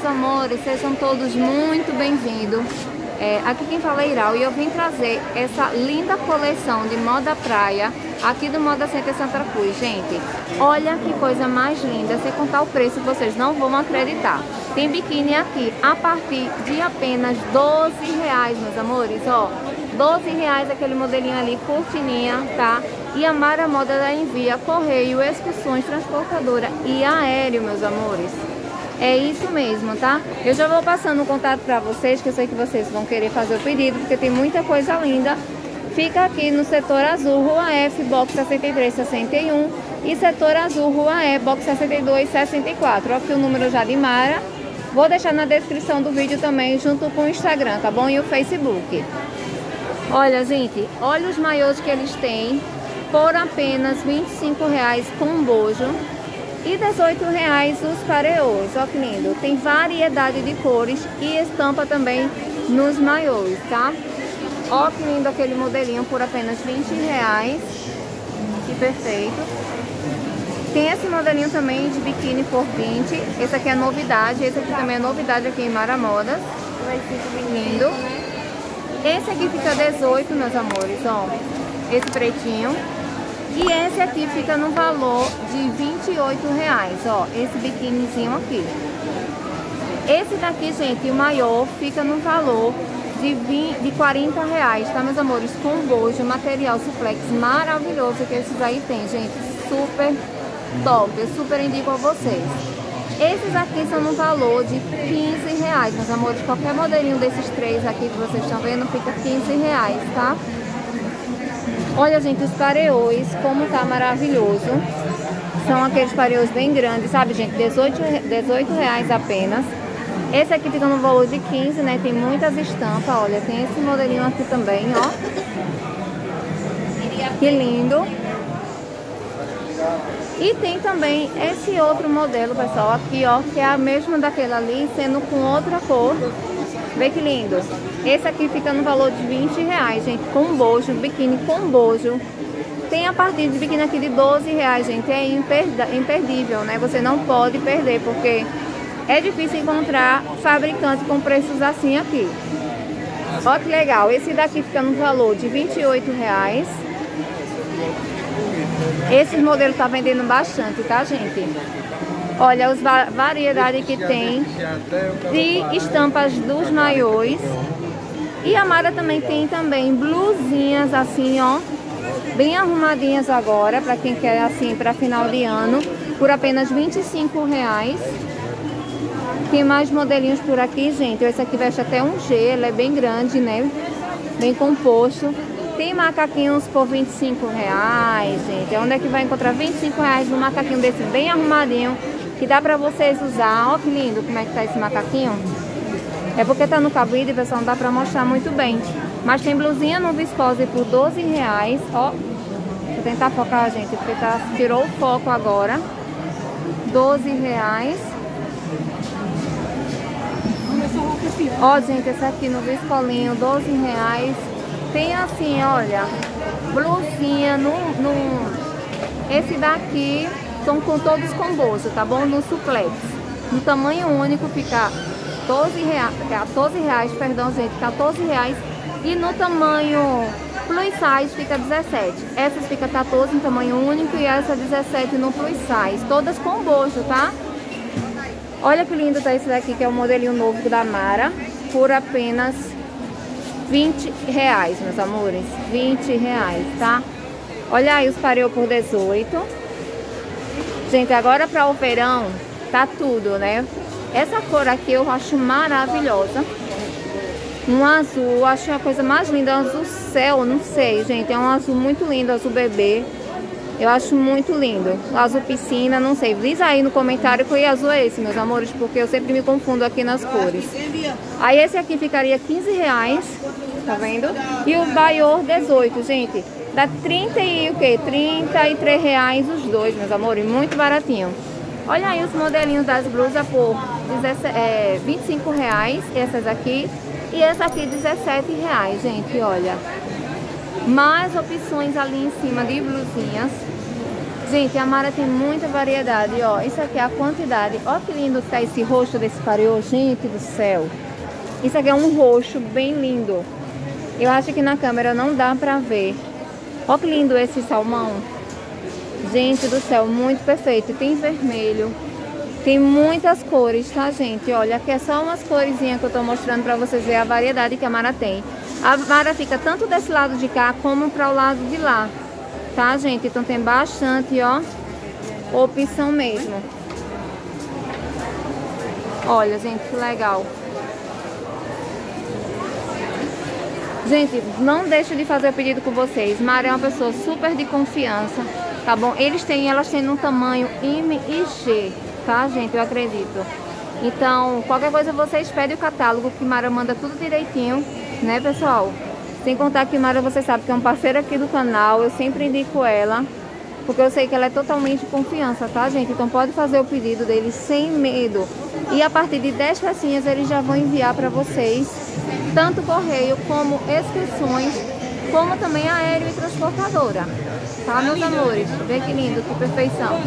amores, sejam todos muito bem-vindos. Aqui quem fala é Iral e eu vim trazer essa linda coleção de moda praia aqui do Moda Center Santa Cruz. Gente, olha que coisa mais linda, sem contar o preço, vocês não vão acreditar. Tem biquíni aqui a partir de apenas R$12, meus amores, ó. R$12 aquele modelinho ali, cortininha, tá? E a Mara Moda da Envia, correio, excursões, transportadora e aéreo, meus amores. É isso mesmo, tá? Eu já vou passando o contato pra vocês, que eu sei que vocês vão querer fazer o pedido, porque tem muita coisa linda. Fica aqui no setor azul, Rua F, box 6361 e setor azul, Rua E, box 6264. Aqui o número já de Mara. Vou deixar na descrição do vídeo também, junto com o Instagram, tá bom? E o Facebook. Olha, gente, olha os maiôs que eles têm por apenas R$25 com bojo. E R$18 os pareôs, ó que lindo. Tem variedade de cores e estampa também nos maiôs, tá? Ó que lindo aquele modelinho por apenas R$20. Que perfeito. Tem esse modelinho também de biquíni por 20. Esse aqui é novidade. Esse aqui também é novidade aqui em Mara Modas. Lindo. Esse aqui fica 18, meus amores, ó. Esse pretinho. E esse aqui fica no valor de R$28, ó, esse biquinizinho aqui. Esse daqui, gente, o maior, fica no valor de R$40, tá, meus amores? Com bojo, material suplex maravilhoso que esses aí tem, gente, super top, eu super indico a vocês. Esses aqui são no valor de R$15, meus amores, qualquer modelinho desses três aqui que vocês estão vendo fica R$15, tá? Olha, gente, os pareôs, como tá maravilhoso. São aqueles pareôs bem grandes, sabe, gente? R$18 apenas. Esse aqui fica no valor de 15, né? Tem muitas estampas, olha. Tem esse modelinho aqui também, ó. Que lindo. E tem também esse outro modelo, pessoal, aqui, ó. Que é a mesma daquela ali, sendo com outra cor. Vê que lindo. Esse aqui fica no valor de R$20, gente, com bojo, biquíni com bojo. Tem a partir de biquíni aqui de R$12, gente, é imperdível, né? Você não pode perder, porque é difícil encontrar fabricante com preços assim aqui. Ó que legal, esse daqui fica no valor de R$28. Esse modelo tá vendendo bastante, tá, gente? Olha as variedades que tem de estampas dos maiôs. E a Mara também tem também blusinhas assim, ó, bem arrumadinhas agora, para quem quer assim para final de ano, por apenas R$25. Tem mais modelinhos por aqui, gente. Esse aqui veste até um G, ele é bem grande, né? Bem composto. Tem macaquinhos por R$25, gente. Onde é que vai encontrar R$25 num macaquinho desse bem arrumadinho, que dá pra vocês usar? Ó que lindo como é que tá esse macaquinho. É porque tá no cabide, pessoal, não dá pra mostrar muito bem. Mas tem blusinha no viscose por R$12, ó. Vou tentar focar, gente, porque tirou o foco agora. R$12. Ó, gente, esse aqui no viscolinho, R$12. Tem assim, olha, blusinha Esse daqui são todos com bolso, tá bom? No suplex. No tamanho único fica R$14, perdão, gente, R$14. E no tamanho plus size fica 17. Essas fica 14 no tamanho único e essa 17 no plus size. Todas com bojo, tá? Olha que lindo tá esse daqui, que é o modelinho novo da Mara, por apenas R$20, meus amores. R$20, tá? Olha aí os pareô por 18. Gente, agora para o verão tá tudo, né? Essa cor aqui eu acho maravilhosa. Um azul, acho a coisa mais linda, um azul céu, não sei, gente. É um azul muito lindo, azul bebê. Eu acho muito lindo. Azul piscina, não sei. Diz aí no comentário que azul é esse, meus amores, porque eu sempre me confundo aqui nas cores. Aí esse aqui ficaria R$15, tá vendo? E o baiô 18, gente. Dá 30 e o quê? R$33 os dois, meus amores. Muito baratinho. Olha aí os modelinhos das blusas por R$25, essas aqui. E essa aqui R$17, gente, olha. Mais opções ali em cima de blusinhas. Gente, a Mara tem muita variedade, ó. Isso aqui é a quantidade. Ó que lindo que tá esse roxo desse pariô, gente do céu. Isso aqui é um roxo bem lindo. Eu acho que na câmera não dá pra ver. Ó que lindo esse salmão. Gente do céu, muito perfeito. Tem vermelho. Tem muitas cores, tá, gente? Olha, aqui é só umas coresinhas que eu tô mostrando pra vocês verem a variedade que a Mara tem. A Mara fica tanto desse lado de cá como para o lado de lá, tá, gente? Então tem bastante, ó, opção mesmo. Olha, gente, que legal. Gente, não deixo de fazer o pedido com vocês. Mara é uma pessoa super de confiança, tá bom? Elas têm no tamanho M e G, tá, gente? Eu acredito. Então, qualquer coisa vocês pedem o catálogo, que Mara manda tudo direitinho, né, pessoal? Sem contar que Mara, você sabe que é um parceiro aqui do canal, eu sempre indico ela, porque eu sei que ela é totalmente de confiança, tá, gente? Então pode fazer o pedido dele sem medo. E a partir de 10 pecinhas eles já vão enviar para vocês, tanto correio como inscrições, como também aéreo e transportadora. Tá, meus amores? Vê que lindo, que perfeição.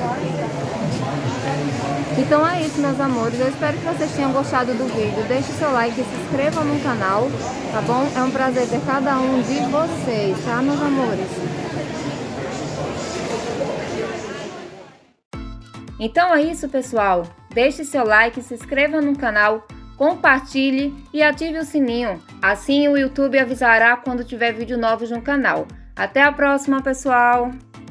Então é isso, meus amores. Eu espero que vocês tenham gostado do vídeo. Deixe seu like e se inscreva no canal, tá bom? É um prazer ver cada um de vocês, tá, meus amores? Então é isso, pessoal. Deixe seu like, se inscreva no canal, compartilhe e ative o sininho. Assim o YouTube avisará quando tiver vídeo novos no canal. Até a próxima, pessoal!